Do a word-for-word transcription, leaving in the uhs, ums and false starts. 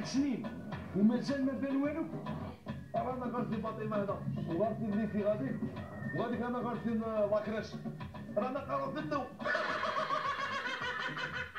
ست سنين ومازال ما بان والو. رانا غارسين فاطمه هنا وغارسين ليتي غادي وغاديك انا غارسين لاكراش رانا قارو في الضو.